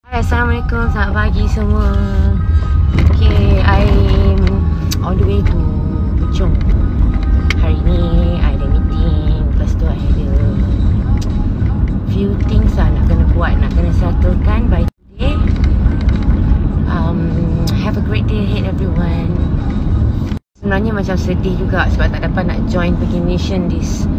Hai, Assalamualaikum, selamat pagi semua. Okay, I'm on the way to Puchong. Hari ni I ada meeting. Lepas tu I ada few things lah nak kena buat, nak kena settlekan by today. Have a great day ahead everyone. Sebenarnya macam sedih juga sebab tak dapat nak join pergi Nation this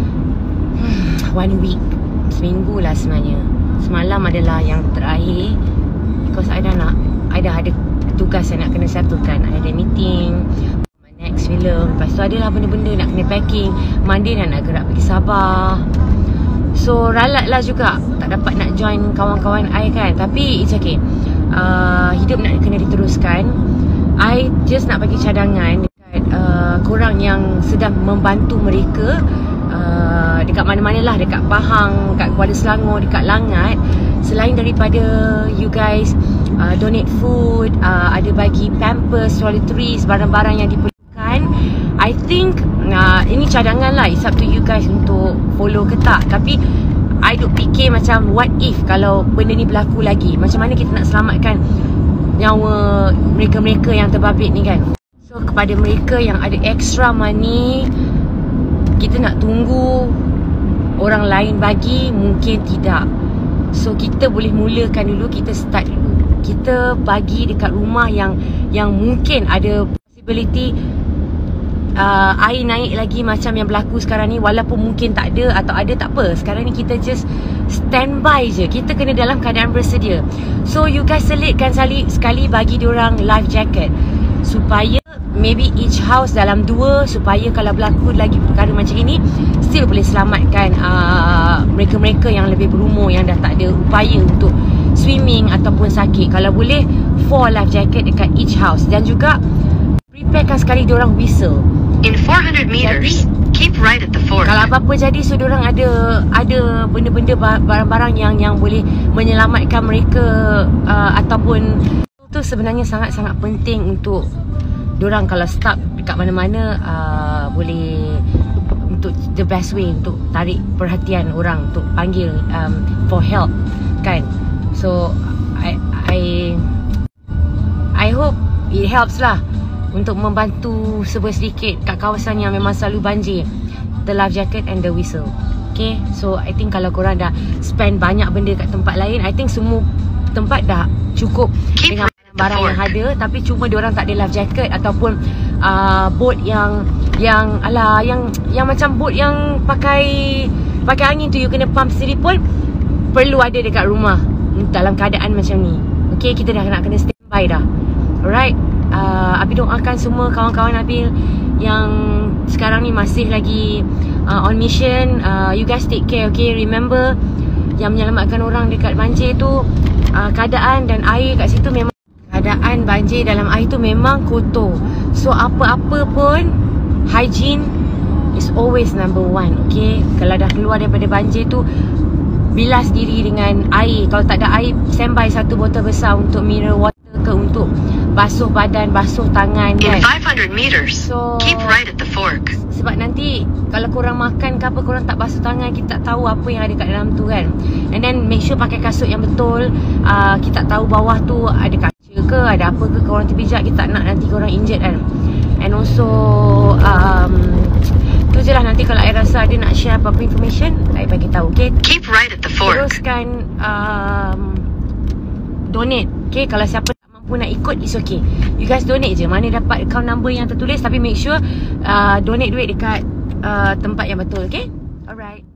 1 week. Seminggu lah sebenarnya. Semalam adalah yang terakhir because I dah ada tugas yang nak kena settlekan. I ada meeting, my next film. Lepas tu adalah benda-benda nak kena packing. Monday nak gerak pergi Sabah. So ralat lah juga tak dapat nak join kawan-kawan I kan. Tapi it's okay, hidup nak kena diteruskan. I just nak bagi cadangan dekat korang yang sedang membantu mereka dekat mana-mana lah, dekat Pahang, dekat Kuala Selangor, dekat Langat. Selain daripada you guys donate food, ada bagi pampers, toiletries, barang-barang yang diperlukan, I think ini cadangan lah. It's up to you guys untuk follow ke tak. Tapi I duk fikir macam what if kalau benda ni berlaku lagi, macam mana kita nak selamatkan nyawa mereka-mereka yang terbabit ni kan. So kepada mereka yang ada extra money, kita nak tunggu orang lain bagi, mungkin tidak. So kita boleh mulakan dulu, kita start dulu. Kita bagi dekat rumah yang mungkin ada possibility air naik lagi macam yang berlaku sekarang ni. Walaupun mungkin tak ada atau ada, tak apa. Sekarang ni kita just standby je. Kita kena dalam keadaan bersedia. So you guys selitkan sekali bagi diorang life jacket, supaya maybe each house dalam 2, supaya kalau berlaku lagi perkara macam ini, still boleh selamatkan mereka-mereka yang lebih berumur, yang dah tak ada upaya untuk swimming ataupun sakit. Kalau boleh 4 life jacket dekat each house. Dan juga preparekan sekali diorang whistle. In 400 meters, keep right at the fork. Kalau apa-apa jadi, so diorang ada benda-benda, barang-barang yang boleh menyelamatkan mereka, ataupun itu sebenarnya sangat-sangat penting untuk diorang kalau stuck dekat mana-mana, boleh untuk the best way untuk tarik perhatian orang, untuk panggil for help kan. So I hope it helps lah untuk membantu sedikit kat kawasan yang memang selalu banjir. The life jacket and the whistle. Okay, so I think kalau korang dah spend banyak benda kat tempat lain, I think semua tempat dah cukup dengan barang yang ada. Tapi cuma diorang tak ada life jacket ataupun boat yang macam boat yang pakai angin tu, you kena pump sendiri pun perlu ada dekat rumah dalam keadaan macam ni. Okay, kita dah nak kena standby dah. Alright, Abi doakan semua kawan-kawan Abi yang sekarang ni masih lagi on mission. You guys take care, okay? Remember, yang menyelamatkan orang dekat banjir tu, keadaan dan air kat situ memang, keadaan banjir dalam air tu memang kotor. So apa-apa pun, hygiene is always number 1, okay? Kalau dah keluar daripada banjir tu, bilas diri dengan air. Kalau tak ada air, standby 1 botol besar untuk mineral water ke, untuk basuh badan, basuh tangan kan. In 500 meters, so keep right at the fork. Sebab nanti kalau korang makan ke apa, korang tak basuh tangan, kita tak tahu apa yang ada kat dalam tu kan. And then make sure pakai kasut yang betul. Kita tak tahu bawah tu ada kaca ke, ada apa ke, korang terpijak. Kita tak nak nanti korang injured kan. And also tu je lah. Nanti kalau I rasa ada nak share apa-apa information, I bagi tahu, okay? Keep right at the fork. Teruskan donate, okay? Kalau siapa mampu nak ikut, it's okay. You guys donate je. Mana dapat account number yang tertulis, tapi make sure donate duit dekat tempat yang betul, okay? Alright.